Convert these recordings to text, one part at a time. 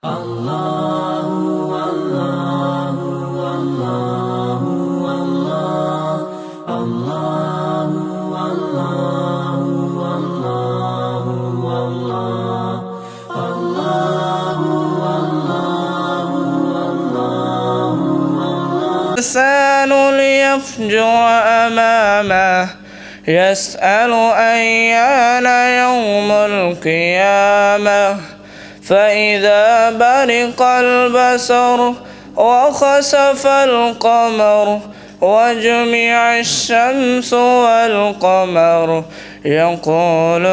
الإنسان ليفجر أمامه يسأل أيان يوم القيامة فإذا برق البصر وخسف القمر وجمع الشمس والقمر يقول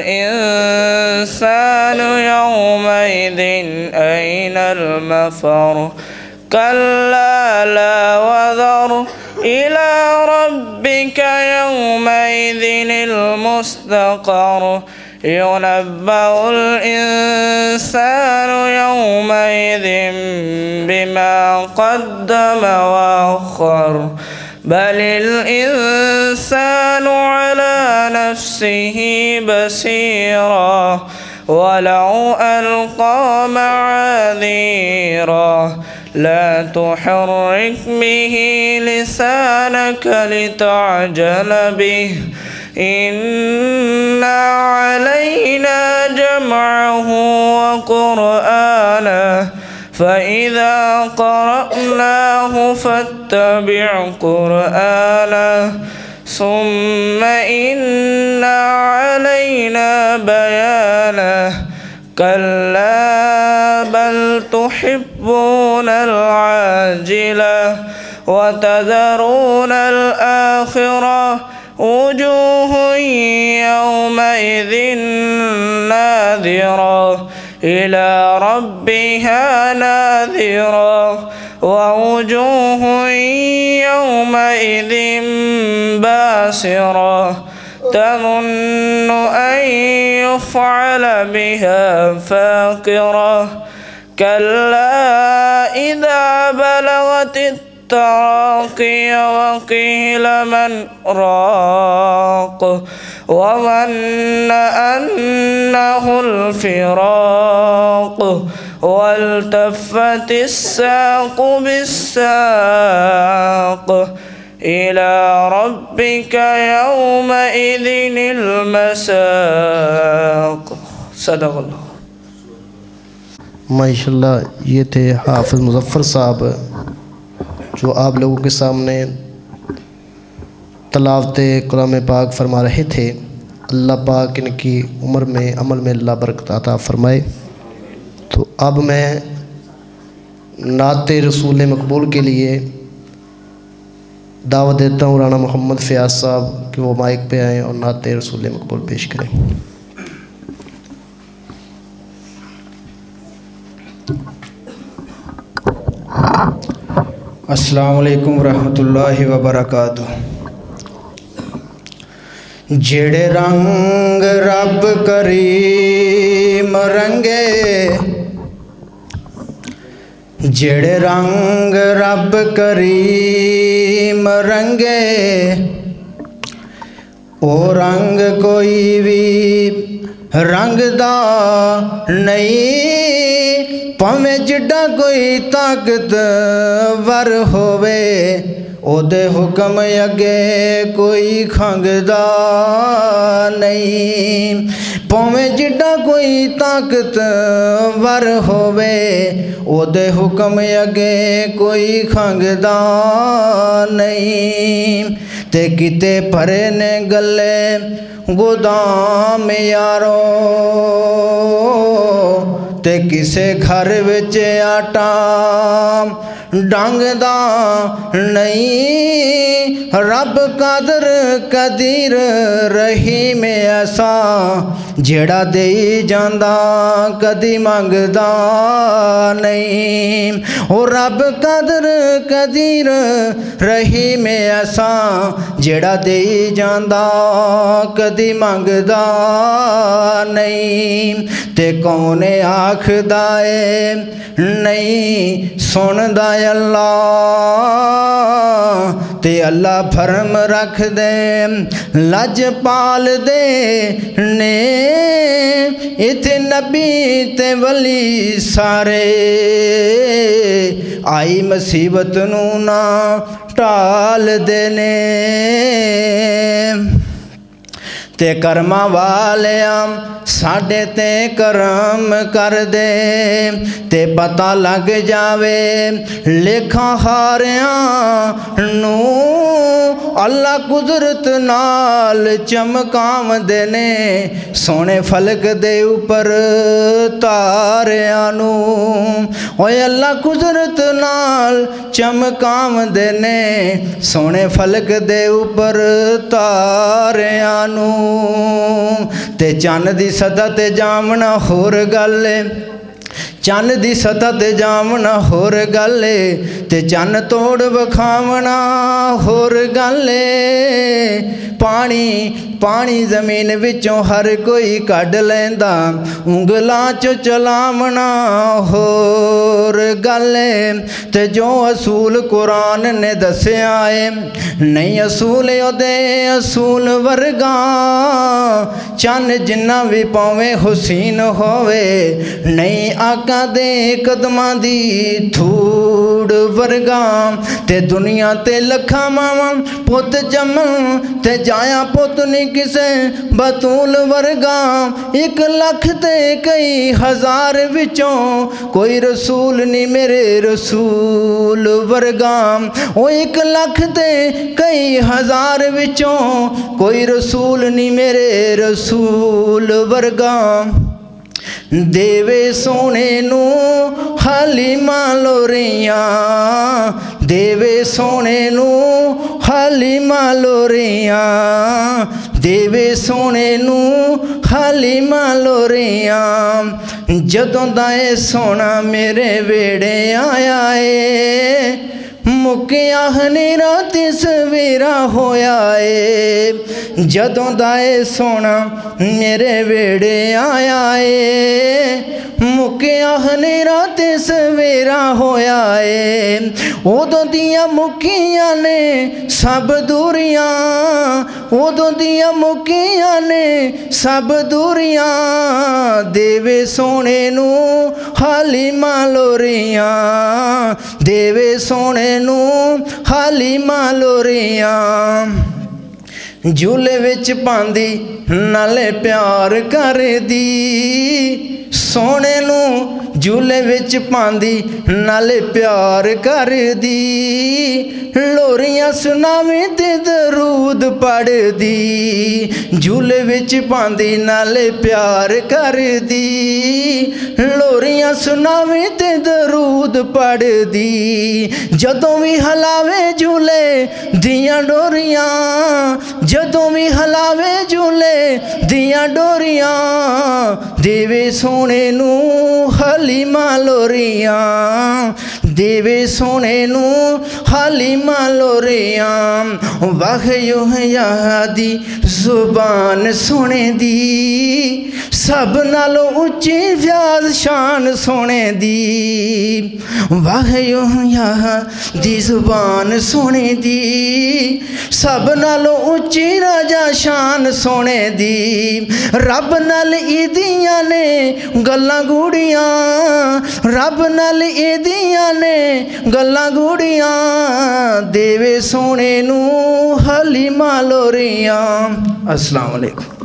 الإنسان يومئذ أين المفر كلا لا وذر إلى ربك يومئذ المستقر ينبأ الإنسان يومئذ بما قدم وأخر بل الإنسان على نفسه بصيرا ولو ألقى معاذيرا لا تحرك به لسانك لتعجل به إن علينا جمعه وقرآنه فإذا قرأناه فاتبع قرآنه ثم إن علينا بيانه كلا بل تحبون العاجلة وتذرون الآخرة وجوه يومئذ ناذرة إلى ربها ناذرة ووجوه يومئذ باسرة تظن أن يفعل بها فاقرة كلا إذا بلغت التراقي وقيل من راق وظن أنه الفراق والتفت الساق بالساق إلى ربك يومئذ المساق صدق الله माशाल्लाह। ये थे हाफिज़ मुज़फ़्फ़र साहब जो आप लोगों के सामने तिलावत कलाम पाक फरमा रहे थे। अल्लाह पाक इनकी उम्र में अमल में अल्लाह बरकत अता फरमाए। तो अब मैं नात रसूल मकबूल के लिए दावत देता हूँ राना मोहम्मद फ़याज़ साहब कि वो माइक पे आएँ और नात रसूल मकबूल पेश करें। अस्सलामु अलैकुम रहमतुल्लाहि व बरकातुहू। जेड़े रंग रब करीम रंगे, जेड़े रंग रब करीम रंगे, ओ रंग कोई भी रंगदा नहीं। भावें जिड्डा कोई ताकतवर होवे, ओदे हुक्म अगे कोई खंगदा नहीं। भावें जिड्डा कोई ताकतवर होवे, ओदे हुक्म अगे कोई खंगदा नहीं। ते किते भरे ने गले गोदाम यारो, ते किसे घर विच आटा डंगदा नहीं। रब कादर कदीर रहीम ऐसा, जेड़ा दे जांदा कदी मंगदा नहीं। ओ रब कादर कदीर रहीम ऐसा, जेड़ा दे जांदा कदी मंगदा नहीं। ते कौन आखदा ए नहीं सुनदा अल्लाह, ते अल्लाह फरम रख दे लज पाल दे ने। इत्थे नबी ते वली सारे आई मुसीबत नू ना टाल देने ते कर्मा वालियां साडे ते करम कर दे ते पता लग जावे लेखा हारियां नू अल्लाह कुदरत नाल चमकावदे ने सोने फलक दे उपर तारियां नू ओए अल्लाह कुदरत नाल चमकावदे ने सोने फलक दे उपर तारियां नू ते चन्न दी सतह ते जामना होर गल चन्न दी सतह ते जामना होर गल ते चन्न तोड़ विखावना होर गल पानी पानी जमीन विचों हर कोई कढ़ लैंदा उंगलां चो चलावना होर गल ते जो असूल कुरान ने दस्या है नहीं असूल ओदे असूल वर्गा चन्न जिन्ना भी पावे हुसीन होवे नहीं आका दे कदमां दी धूड़ वर्गा ते दुनिया ते लखा मावां पुत जमन ते जाया पुत नहीं किसे बतूल वर्गा 1 लाख ते कई हज़ार विचों कोई रसूल नहीं मेरे रसूल वर्गा ओ 1 लाख ते कई हज़ार विचों कोई रसूल नहीं मेरे रसूल वर्गा देवे सोने नू हलीमा लोरियां देवे सोने नू हलीमा लोरियां देवे सोने नू हलीमा लोरियां जदों दा ए सोना मेरे वेड़े आया है मुकिया हनेरा तस्वीरा होया है जदों दा ए सोना मेरे वेड़े आया है मुकिया हनेरा तस्वीरा होया है उदों दियां मुकिया ने सब दूरियां उदों दियां मुकिया ने सब दूरियां देवे सोने नू हलीमा लोरियां देवे सोने नू हलीमा लोरियां झूले विच पांदी नाले प्यार कर दी सोने नू झूले विच पांदी नाले प्यार कर दी लोरियां सुनावी ते दरूद पढ़ दी झूले विच पांदी नाले प्यार कर दी लोरियां सुनावी ते दरूद पढ़ दी जदों भी हलावे झूले दियां डोरियां जदों भी हलावे झूले दियां डोरियां देवे सोने नू हलीमा लोरियां देवे सोने नू हलीमा लोरियां वाहयो यादी जुबान सोने दी सब नालों उच्ची व्याज शान सोने दी वाहयो यादी जुबान सोने दी सब नालों उच्ची राजा शान सोने दी रब नाल ईदियां ने गल्लां गूड़ियां रब नाल ईदियां ने गल्लां गूड़ियां देवे सोने नू हलीमा लोरियां। अस्सलाम वालेकुम।